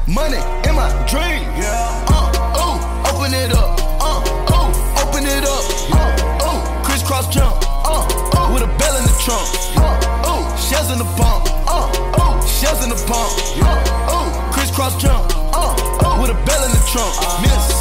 money in my dream. Open it up. Open it up. Crisscross jump. With a bell in the trunk. Shells in the pump. Shells in the pump. Crisscross jump. With a bell in the trunk. Miss.